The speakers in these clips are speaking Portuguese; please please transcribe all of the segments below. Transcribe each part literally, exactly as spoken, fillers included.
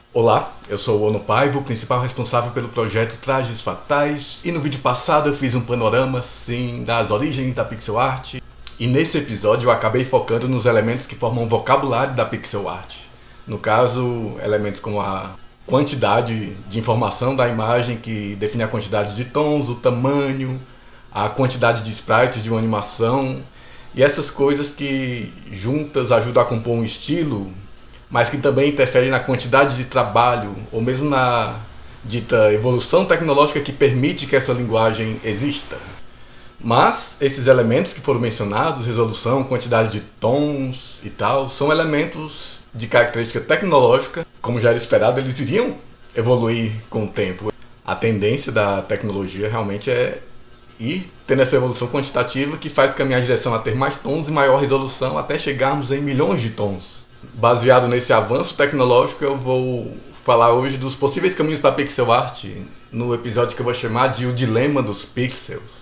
Olá, eu sou o Ono Paivo, principal responsável pelo projeto Trajes Fatais, e no vídeo passado eu fiz um panorama, sim, das origens da pixel art. E nesse episódio eu acabei focando nos elementos que formam o vocabulário da pixel art. No caso, elementos como a quantidade de informação da imagem, que define a quantidade de tons, o tamanho, a quantidade de sprites de uma animação, e essas coisas que juntas ajudam a compor um estilo, mas que também interferem na quantidade de trabalho, ou mesmo na dita evolução tecnológica que permite que essa linguagem exista. Mas esses elementos que foram mencionados, resolução, quantidade de tons e tal, são elementos de característica tecnológica. Como já era esperado, eles iriam evoluir com o tempo. A tendência da tecnologia realmente é ir tendo essa evolução quantitativa que faz caminhar em direção a ter mais tons e maior resolução até chegarmos em milhões de tons. Baseado nesse avanço tecnológico, eu vou falar hoje dos possíveis caminhos para pixel art no episódio que eu vou chamar de O Dilema dos Pixels.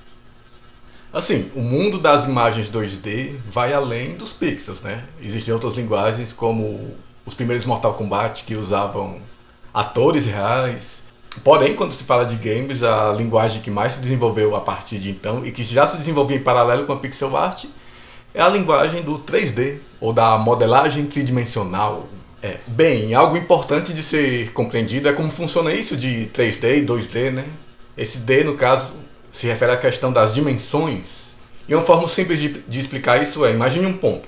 Assim, o mundo das imagens dois D vai além dos pixels, né? Existem outras linguagens como os primeiros Mortal Kombat que usavam atores reais. Porém, quando se fala de games, a linguagem que mais se desenvolveu a partir de então e que já se desenvolvia em paralelo com a pixel art é a linguagem do três D, ou da modelagem tridimensional. É. Bem, algo importante de ser compreendido é como funciona isso de três D e dois D, né? Esse D, no caso, se refere à questão das dimensões. E uma forma simples de, de explicar isso é, imagine um ponto.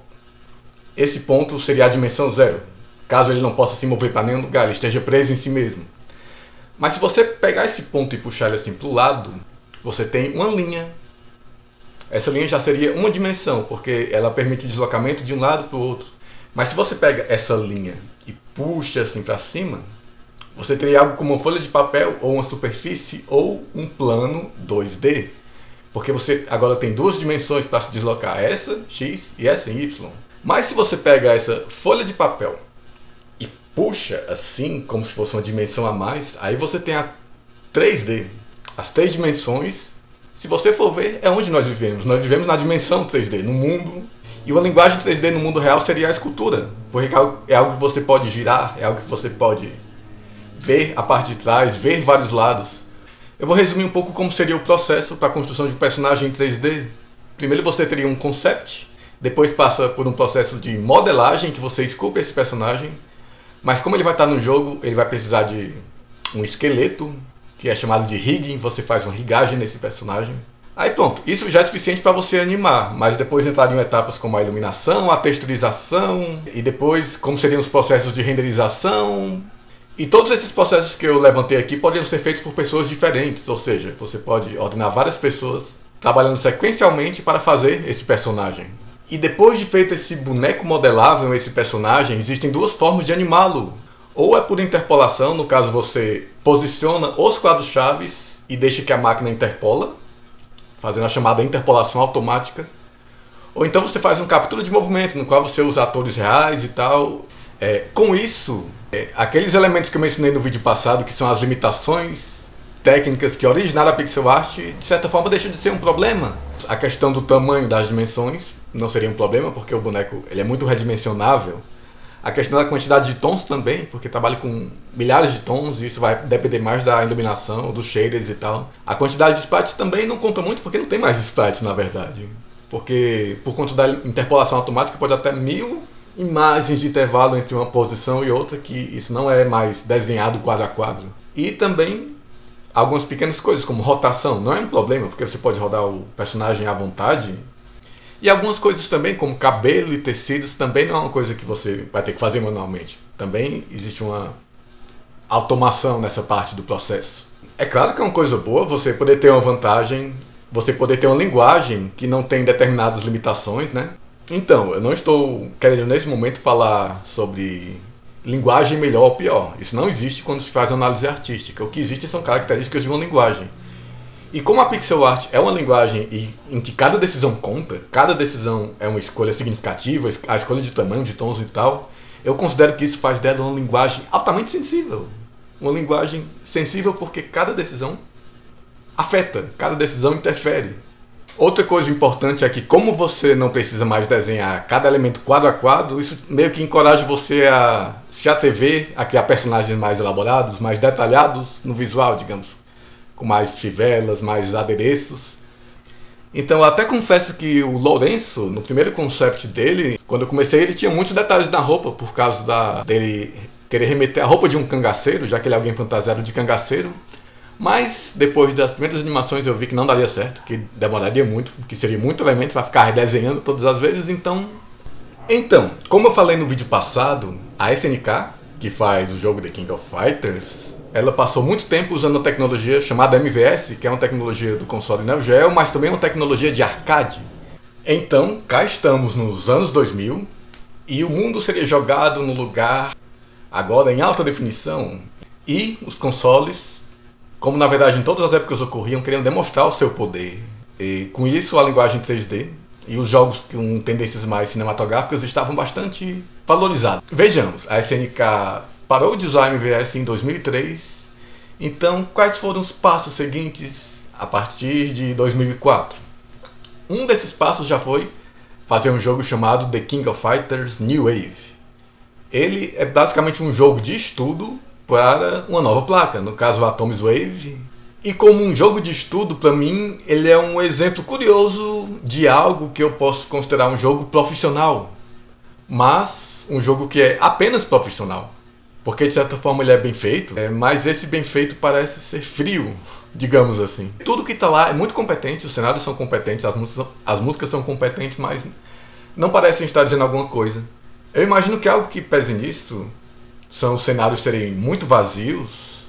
Esse ponto seria a dimensão zero. Caso ele não possa se mover para nenhum lugar, ele esteja preso em si mesmo. Mas se você pegar esse ponto e puxar ele assim para o lado, você tem uma linha. Essa linha já seria uma dimensão, porque ela permite o deslocamento de um lado para o outro. Mas se você pega essa linha e puxa assim para cima, você teria algo como uma folha de papel, ou uma superfície, ou um plano dois D. Porque você agora tem duas dimensões para se deslocar, essa X e essa Y. Mas se você pega essa folha de papel e puxa assim, como se fosse uma dimensão a mais, aí você tem a três D. As três dimensões, se você for ver, é onde nós vivemos. Nós vivemos na dimensão três D, no mundo. E uma linguagem três D no mundo real seria a escultura. Porque é algo que você pode girar, é algo que você pode ver a parte de trás, ver vários lados. Eu vou resumir um pouco como seria o processo para a construção de um personagem em três D. Primeiro você teria um concept, depois passa por um processo de modelagem, que você esculpe esse personagem. Mas como ele vai estar no jogo, ele vai precisar de um esqueleto, que é chamado de rigging, você faz uma rigagem nesse personagem. Aí pronto, isso já é suficiente para você animar, mas depois entrariam etapas como a iluminação, a texturização, e depois como seriam os processos de renderização. E todos esses processos que eu levantei aqui poderiam ser feitos por pessoas diferentes, ou seja, você pode ordenar várias pessoas trabalhando sequencialmente para fazer esse personagem. E depois de feito esse boneco modelável, esse personagem, existem duas formas de animá-lo. Ou é por interpolação, no caso você posiciona os quadros-chave e deixa que a máquina interpola, fazendo a chamada interpolação automática. Ou então você faz uma captura de movimento, no qual você usa atores reais e tal. É, com isso, é, aqueles elementos que eu mencionei no vídeo passado, que são as limitações técnicas que originaram a pixel art, de certa forma deixam de ser um problema. A questão do tamanho das dimensões não seria um problema, porque o boneco ele é muito redimensionável. A questão da quantidade de tons também, porque trabalha com milhares de tons e isso vai depender mais da iluminação, dos shaders e tal. A quantidade de sprites também não conta muito, porque não tem mais sprites na verdade. Porque por conta da interpolação automática pode até mil imagens de intervalo entre uma posição e outra, que isso não é mais desenhado quadro a quadro. E também algumas pequenas coisas, como rotação, não é um problema, porque você pode rodar o personagem à vontade. E algumas coisas também, como cabelo e tecidos, também não é uma coisa que você vai ter que fazer manualmente. Também existe uma automação nessa parte do processo. É claro que é uma coisa boa você poder ter uma vantagem, você poder ter uma linguagem que não tem determinadas limitações, né? Então, eu não estou querendo nesse momento falar sobre linguagem melhor ou pior. Isso não existe quando se faz análise artística. O que existe são características de uma linguagem. E como a pixel art é uma linguagem em que cada decisão conta, cada decisão é uma escolha significativa, a escolha de tamanho, de tons e tal, eu considero que isso faz dela uma linguagem altamente sensível. Uma linguagem sensível porque cada decisão afeta, cada decisão interfere. Outra coisa importante é que, como você não precisa mais desenhar cada elemento quadro a quadro, isso meio que encoraja você a se atrever a criar personagens mais elaborados, mais detalhados no visual, digamos, com mais fivelas, mais adereços. Então eu até confesso que o Lourenço, no primeiro concept dele, quando eu comecei, ele tinha muitos detalhes na roupa, por causa da, dele querer remeter a roupa de um cangaceiro, já que ele é alguém fantasiado de cangaceiro. Mas depois das primeiras animações eu vi que não daria certo, que demoraria muito, que seria muito elemento para ficar desenhando todas as vezes, então... Então, como eu falei no vídeo passado, a S N K, que faz o jogo The King of Fighters, ela passou muito tempo usando a tecnologia chamada M V S, que é uma tecnologia do console Neo Geo, mas também uma tecnologia de arcade. Então, cá estamos nos anos dois mil, e o mundo seria jogado no lugar, agora em alta definição, e os consoles, como na verdade em todas as épocas ocorriam, queriam demonstrar o seu poder. E com isso a linguagem três D e os jogos com tendências mais cinematográficas estavam bastante valorizados. Vejamos, a S N K parou de usar M V S em dois mil e três, então quais foram os passos seguintes a partir de dois mil e quatro? Um desses passos já foi fazer um jogo chamado The King of Fighters New Wave. Ele é basicamente um jogo de estudo para uma nova placa, no caso a Atomic Wave. E como um jogo de estudo, para mim, ele é um exemplo curioso de algo que eu posso considerar um jogo profissional, mas um jogo que é apenas profissional, porque de certa forma ele é bem feito, é, mas esse bem feito parece ser frio, digamos assim. Tudo que está lá é muito competente, os cenários são competentes, as músicas, as músicas são competentes, mas não parecem estar dizendo alguma coisa. Eu imagino que algo que pese nisso são os cenários serem muito vazios,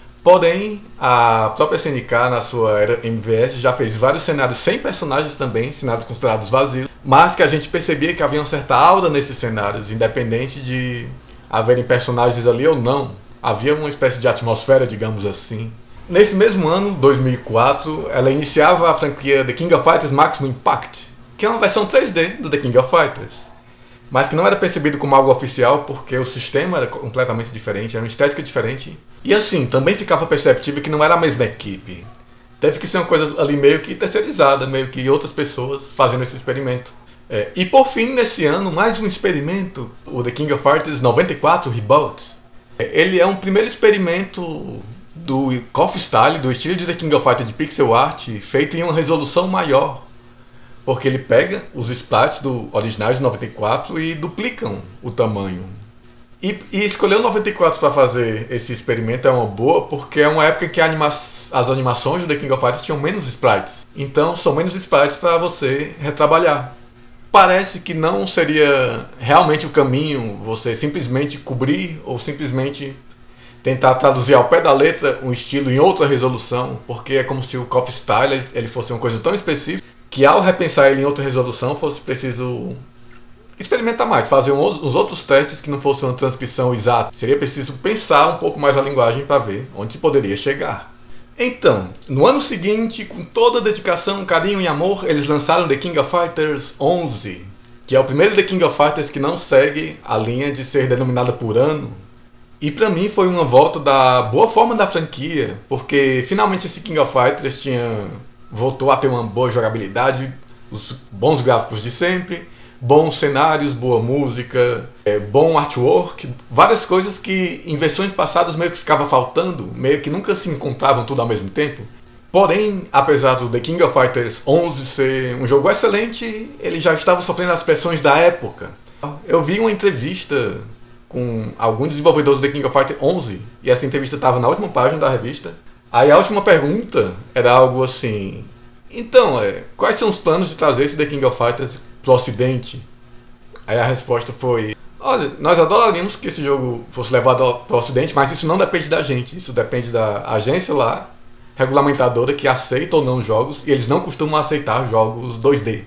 porém a própria S N K na sua era M V S já fez vários cenários sem personagens também, cenários considerados vazios, mas que a gente percebia que havia uma certa aura nesses cenários, independente de haverem personagens ali ou não, havia uma espécie de atmosfera, digamos assim. Nesse mesmo ano, dois mil e quatro, ela iniciava a franquia The King of Fighters Maximum Impact, que é uma versão três D do The King of Fighters, mas que não era percebido como algo oficial porque o sistema era completamente diferente, era uma estética diferente. E assim, também ficava perceptível que não era a mesma equipe. Teve que ser uma coisa ali meio que terceirizada, meio que outras pessoas fazendo esse experimento. É, e por fim, nesse ano, mais um experimento, o The King of Fighters noventa e quatro Reboot. Ele é um primeiro experimento do K O F Style, do estilo de The King of Fighters de pixel art, feito em uma resolução maior. Porque ele pega os sprites do originais de noventa e quatro e duplicam o tamanho. E, e escolher o noventa e quatro para fazer esse experimento é uma boa, porque é uma época em que anima as animações do The King of Fighters tinham menos sprites. Então são menos sprites para você retrabalhar. Parece que não seria realmente o caminho você simplesmente cobrir ou simplesmente tentar traduzir ao pé da letra um estilo em outra resolução, porque é como se o K O F Style ele fosse uma coisa tão específica que ao repensar ele em outra resolução fosse preciso experimentar mais, fazer um, uns outros testes que não fossem uma transcrição exata. Seria preciso pensar um pouco mais a linguagem para ver onde se poderia chegar. Então, no ano seguinte, com toda a dedicação, carinho e amor, eles lançaram The King of Fighters onze, que é o primeiro The King of Fighters que não segue a linha de ser denominada por ano. E pra mim foi uma volta da boa forma da franquia, porque finalmente esse King of Fighters tinha... voltou a ter uma boa jogabilidade, os bons gráficos de sempre, bons cenários, boa música, é, bom artwork, várias coisas que em versões passadas meio que ficava faltando, meio que nunca se encontravam tudo ao mesmo tempo. Porém, apesar do The King of Fighters onze ser um jogo excelente, ele já estava sofrendo as pressões da época. Eu vi uma entrevista com alguns desenvolvedores do The King of Fighters onze, e essa entrevista estava na última página da revista. Aí a última pergunta era algo assim: então, é, quais são os planos de trazer esse The King of Fighters pro ocidente? Aí a resposta foi: olha, nós adoraríamos que esse jogo fosse levado pro ocidente, mas isso não depende da gente, isso depende da agência lá, regulamentadora, que aceita ou não jogos, e eles não costumam aceitar jogos dois D.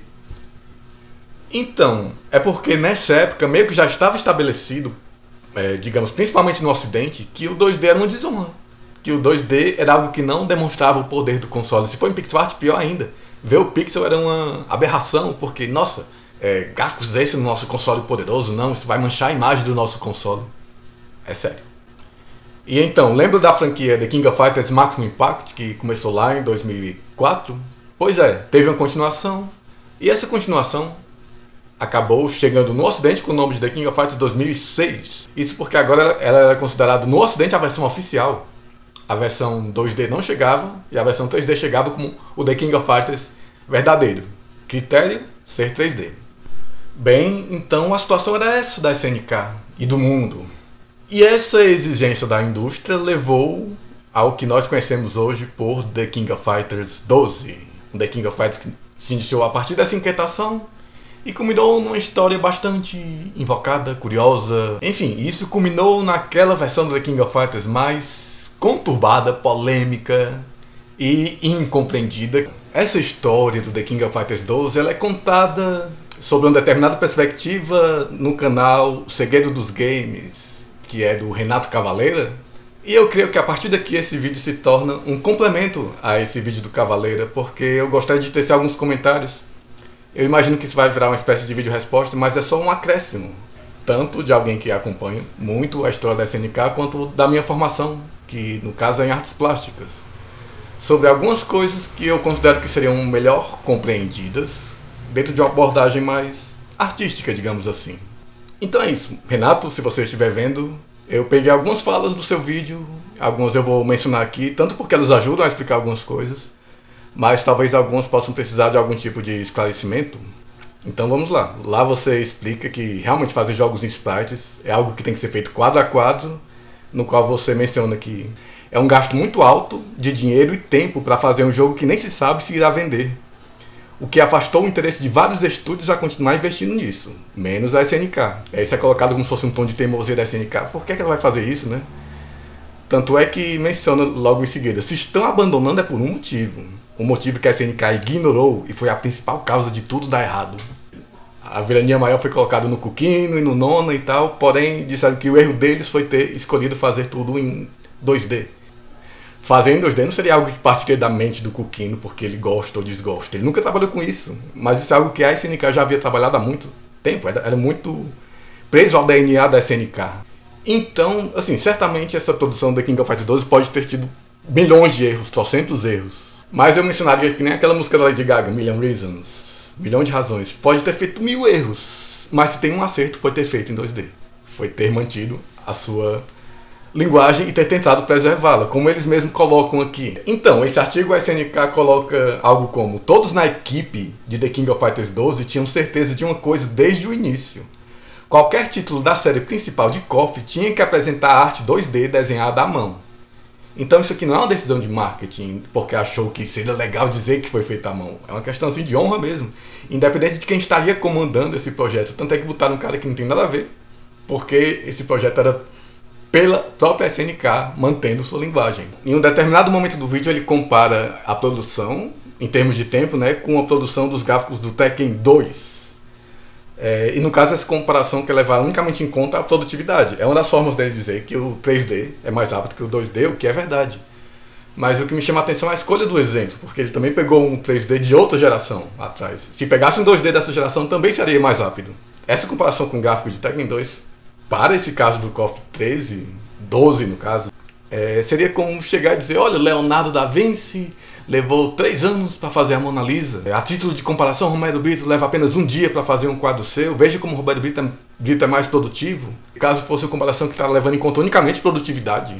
Então, é porque nessa época meio que já estava estabelecido, é, digamos, principalmente no ocidente, que o dois D era uma desonra. Que o dois D era algo que não demonstrava o poder do console. Se for em pixel art, pior ainda. Ver o pixel era uma aberração, porque, nossa, é, gráficos desse no nosso console poderoso, não, isso vai manchar a imagem do nosso console. É sério. E então, lembro da franquia The King of Fighters Maximum Impact, que começou lá em dois mil e quatro? Pois é, teve uma continuação, e essa continuação acabou chegando no ocidente com o nome de The King of Fighters dois mil e seis. Isso porque agora ela era considerada no ocidente a versão oficial. A versão dois D não chegava, e a versão três D chegava como o The King of Fighters verdadeiro. Critério, ser três D. Bem, então a situação era essa da S N K e do mundo. E essa exigência da indústria levou ao que nós conhecemos hoje por The King of Fighters doze. Um The King of Fighters que se iniciou a partir dessa inquietação e culminou numa história bastante invocada, curiosa. Enfim, isso culminou naquela versão do The King of Fighters mais conturbada, polêmica e incompreendida. Essa história do The King of Fighters doze ela é contada sobre uma determinada perspectiva no canal Segredo dos Games, que é do Renato Cavaleira. E eu creio que a partir daqui esse vídeo se torna um complemento a esse vídeo do Cavaleira, porque eu gostaria de tecer alguns comentários. Eu imagino que isso vai virar uma espécie de vídeo-resposta, mas é só um acréscimo, tanto de alguém que acompanha muito a história da S N K, quanto da minha formação, que no caso é em artes plásticas, sobre algumas coisas que eu considero que seriam melhor compreendidas dentro de uma abordagem mais artística, digamos assim. Então é isso. Renato, se você estiver vendo, eu peguei algumas falas do seu vídeo, algumas eu vou mencionar aqui, tanto porque elas ajudam a explicar algumas coisas, mas talvez algumas possam precisar de algum tipo de esclarecimento. Então vamos lá. Lá você explica que realmente fazer jogos em sprites é algo que tem que ser feito quadro a quadro, no qual você menciona que é um gasto muito alto de dinheiro e tempo para fazer um jogo que nem se sabe se irá vender, o que afastou o interesse de vários estúdios a continuar investindo nisso, menos a S N K. Isso é colocado como se fosse um tom de teimosia da S N K. Por que ela vai fazer isso, né? Tanto é que menciona logo em seguida, se estão abandonando é por um motivo. Um motivo que a S N K ignorou e foi a principal causa de tudo dar errado. A vilania maior foi colocada no Kukino e no Nona e tal, porém disseram que o erro deles foi ter escolhido fazer tudo em dois D. Fazer em dois D não seria algo que partiria da mente do Kukino porque ele gosta ou desgosta. Ele nunca trabalhou com isso, mas isso é algo que a S N K já havia trabalhado há muito tempo, era, era muito preso ao D N A da S N K. Então, assim, certamente essa produção da King of Fighters doze pode ter tido milhões de erros, trocentos erros. Mas eu mencionaria que nem aquela música da Lady Gaga, Million Reasons, milhão de razões, pode ter feito mil erros, mas se tem um acerto foi ter feito em dois D. Foi ter mantido a sua linguagem e ter tentado preservá-la, como eles mesmos colocam aqui. Então, esse artigo a S N K coloca algo como: todos na equipe de The King of Fighters doze tinham certeza de uma coisa desde o início. Qualquer título da série principal de K O F tinha que apresentar arte dois D desenhada à mão. Então isso aqui não é uma decisão de marketing, porque achou que seria legal dizer que foi feito à mão. É uma questão assim, de honra mesmo, independente de quem estaria comandando esse projeto. Tanto é que botaram um cara que não tem nada a ver, porque esse projeto era pela própria S N K, mantendo sua linguagem. Em um determinado momento do vídeo ele compara a produção, em termos de tempo, né, com a produção dos gráficos do Tekken dois. É, e no caso essa comparação quer levar unicamente em conta a produtividade. É uma das formas dele dizer que o três D é mais rápido que o dois D, o que é verdade. Mas o que me chama a atenção é a escolha do exemplo, porque ele também pegou um três D de outra geração atrás. Se pegasse um dois D dessa geração também seria mais rápido. Essa comparação com o gráfico de Tekken dois, para esse caso do K O F treze, doze no caso, é, seria como chegar e dizer: olha, Leonardo da Vinci levou três anos para fazer a Mona Lisa. A título de comparação, Romero Brito leva apenas um dia para fazer um quadro seu. Veja como o Romero Brito é, Brito é mais produtivo. Caso fosse uma comparação que está levando em conta unicamente produtividade.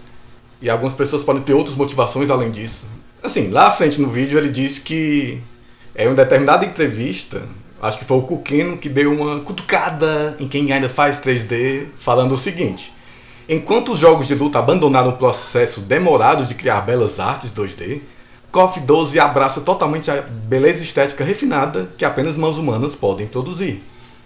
E algumas pessoas podem ter outras motivações além disso. Assim, lá à frente no vídeo ele disse que em uma determinada entrevista, acho que foi o Kukino que deu uma cutucada em quem ainda faz três D, falando o seguinte: enquanto os jogos de luta abandonaram o processo demorado de criar belas artes dois D, K O F doze abraça totalmente a beleza estética refinada que apenas mãos humanas podem produzir.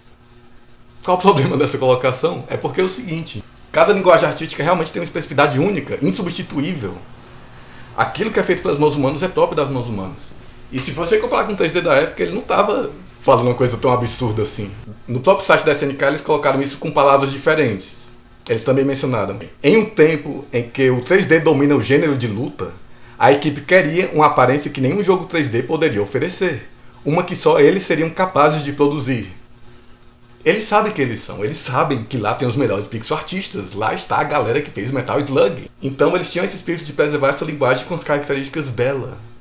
Qual o problema dessa colocação? É porque é o seguinte: cada linguagem artística realmente tem uma especificidade única, insubstituível. Aquilo que é feito pelas mãos humanas é próprio das mãos humanas. E se você comparar com o três D da época, ele não estava falando uma coisa tão absurda assim. No próprio site da S N K eles colocaram isso com palavras diferentes. Eles também mencionaram: em um tempo em que o três D domina o gênero de luta, a equipe queria uma aparência que nenhum jogo três D poderia oferecer. Uma que só eles seriam capazes de produzir. Eles sabem que eles são, eles sabem que lá tem os melhores pixel artistas, lá está a galera que fez Metal Slug. Então eles tinham esse espírito de preservar essa linguagem com as características dela.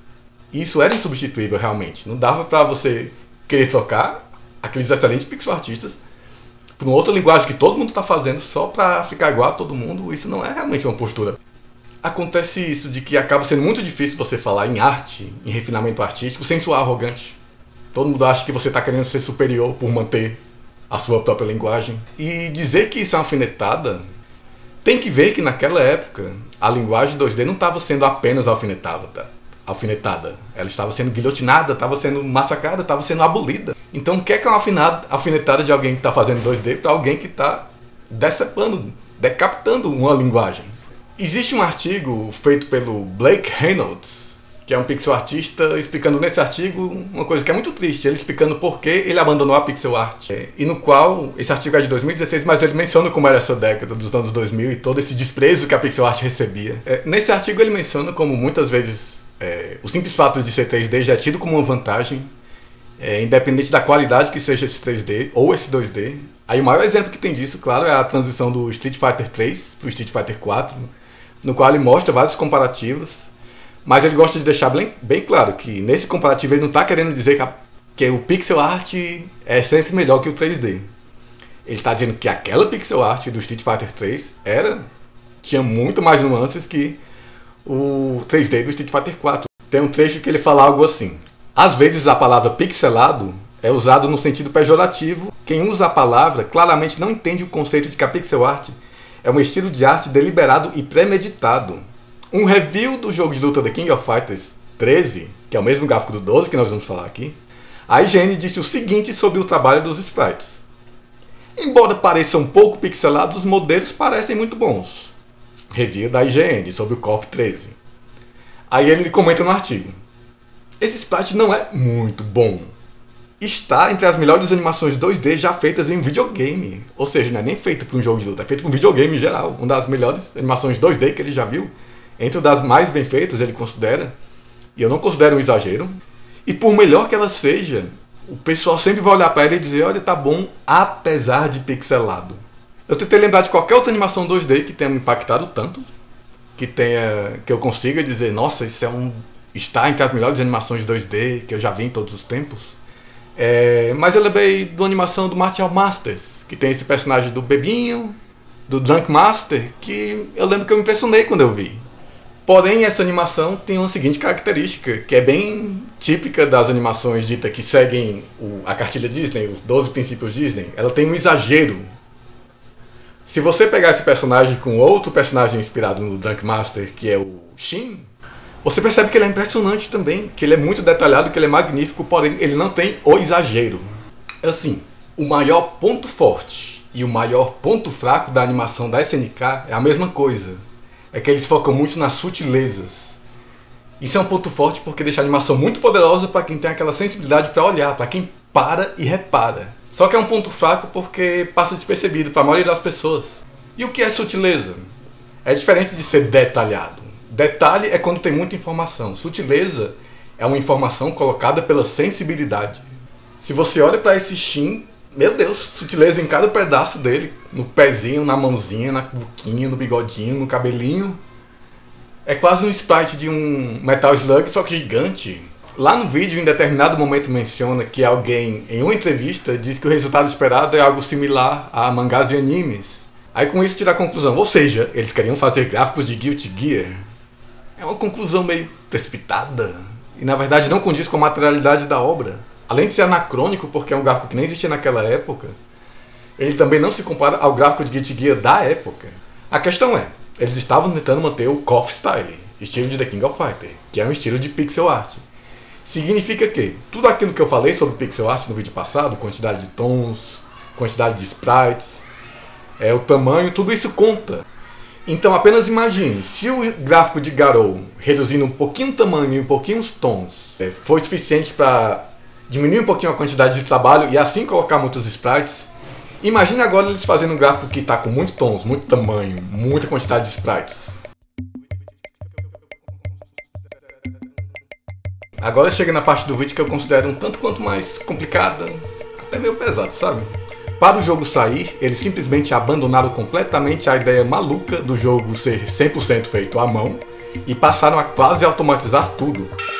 E isso era insubstituível realmente. Não dava pra você querer trocar aqueles excelentes pixel artistas por uma outra linguagem que todo mundo está fazendo só para ficar igual a todo mundo. Isso não é realmente uma postura. Acontece isso de que acaba sendo muito difícil você falar em arte, em refinamento artístico, sem soar arrogante. Todo mundo acha que você está querendo ser superior por manter a sua própria linguagem. E dizer que isso é uma alfinetada, tem que ver que naquela época a linguagem dois D não estava sendo apenas alfinetada, tá? alfinetada. Ela estava sendo guilhotinada, estava sendo massacrada, estava sendo abolida. Então o que é que é uma alfinetada de alguém que está fazendo dois D para alguém que está decepando, decapitando uma linguagem? Existe um artigo feito pelo Blake Reynolds, que é um pixel artista, explicando nesse artigo uma coisa que é muito triste, ele explicando por que ele abandonou a pixel art. E no qual, esse artigo é de dois mil e dezesseis, mas ele menciona como era essa década dos anos dois mil e todo esse desprezo que a pixel art recebia. Nesse artigo ele menciona como muitas vezes é, o simples fato de ser três D já é tido como uma vantagem, é, independente da qualidade que seja esse três D ou esse dois D. Aí o maior exemplo que tem disso, claro, é a transição do Street Fighter três para o Street Fighter quatro, no qual ele mostra vários comparativos, mas ele gosta de deixar bem, bem claro que nesse comparativo ele não está querendo dizer que, a, que o pixel art é sempre melhor que o três D. Ele está dizendo que aquela pixel art do Street Fighter três era, tinha muito mais nuances que o três D do Street Fighter quatro. Tem um trecho que ele fala algo assim: às vezes a palavra pixelado é usada no sentido pejorativo. Quem usa a palavra claramente não entende o conceito de que a pixel art é um estilo de arte deliberado e premeditado. Um review do jogo de luta The King of Fighters treze, que é o mesmo gráfico do doze que nós vamos falar aqui, a I G N disse o seguinte sobre o trabalho dos sprites: embora pareçam um pouco pixelados, os modelos parecem muito bons. Review da I G N sobre o C O F treze. Aí ele comenta no artigo: esse sprite não é muito bom. Está entre as melhores animações dois D já feitas em um videogame. Ou seja, não é nem feito para um jogo de luta, é feito para um videogame em geral. Uma das melhores animações dois D que ele já viu. Entre das mais bem feitas, ele considera. E eu não considero um exagero. E por melhor que ela seja, o pessoal sempre vai olhar para ela e dizer: olha, tá bom, apesar de pixelado. Eu tentei lembrar de qualquer outra animação dois D que tenha me impactado tanto, que, tenha, que eu consiga dizer: nossa, isso é um, está entre as melhores animações dois D que eu já vi em todos os tempos. É, mas eu lembrei da animação do Martial Masters, que tem esse personagem do Bebinho, do Drunk Master, que eu lembro que eu me impressionei quando eu vi. Porém, essa animação tem uma seguinte característica, que é bem típica das animações ditas que seguem o, a cartilha Disney, os doze princípios Disney. Ela tem um exagero. Se você pegar esse personagem com outro personagem inspirado no Drunk Master, que é o Shin, você percebe que ele é impressionante também, que ele é muito detalhado, que ele é magnífico, porém ele não tem o exagero. Assim, o maior ponto forte e o maior ponto fraco da animação da S N K é a mesma coisa. É que eles focam muito nas sutilezas. Isso é um ponto forte porque deixa a animação muito poderosa para quem tem aquela sensibilidade para olhar, para quem para e repara. Só que é um ponto fraco porque passa despercebido para a maioria das pessoas. E o que é sutileza? É diferente de ser detalhado. Detalhe é quando tem muita informação. Sutileza é uma informação colocada pela sensibilidade. Se você olha para esse Shin, meu Deus, sutileza em cada pedaço dele. No pezinho, na mãozinha, na boquinha, no bigodinho, no cabelinho. É quase um sprite de um Metal Slug, só que gigante. Lá no vídeo, em determinado momento menciona que alguém, em uma entrevista, diz que o resultado esperado é algo similar a mangás e animes. Aí com isso tira a conclusão, ou seja, eles queriam fazer gráficos de Guilty Gear. É uma conclusão meio precipitada e na verdade não condiz com a materialidade da obra. Além de ser anacrônico porque é um gráfico que nem existia naquela época, ele também não se compara ao gráfico de Guilty Gear da época. A questão é, eles estavam tentando manter o C O F Style, estilo de The King of Fighters, que é um estilo de pixel art. Significa que tudo aquilo que eu falei sobre pixel art no vídeo passado, quantidade de tons, quantidade de sprites, é, o tamanho, tudo isso conta. Então apenas imagine, se o gráfico de Garou, reduzindo um pouquinho o tamanho e um pouquinho os tons, é, foi suficiente para diminuir um pouquinho a quantidade de trabalho e assim colocar muitos sprites, imagine agora eles fazendo um gráfico que está com muitos tons, muito tamanho, muita quantidade de sprites. Agora chega na parte do vídeo que eu considero um tanto quanto mais complicada, até meio pesado, sabe? Para o jogo sair, eles simplesmente abandonaram completamente a ideia maluca do jogo ser cem por cento feito à mão e passaram a quase automatizar tudo.